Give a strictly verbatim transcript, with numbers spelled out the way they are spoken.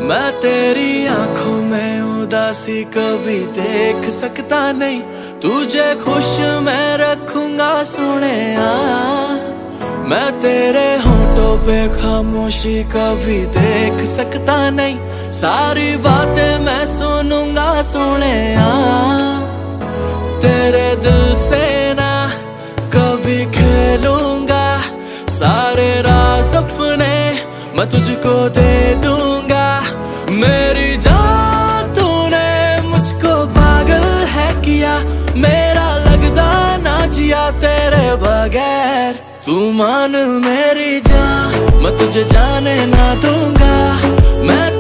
मैं तेरी आंखों में उदासी कभी देख सकता नहीं, तुझे खुश मैं रखूंगा सोने आ। मैं तेरे होठों पे खामोशी कभी देख सकता नहीं, सारी बातें मैं सुनूंगा सोने आ। तेरे दिल से ना कभी खेलूंगा, सारे राज अपने मैं तुझको दे दूंगा। मेरी जान तूने मुझको पागल है किया, मेरा लगदा ना जिया तेरे बगैर। तू मान मेरी जान, मैं तुझे जाने ना दूंगा। मैं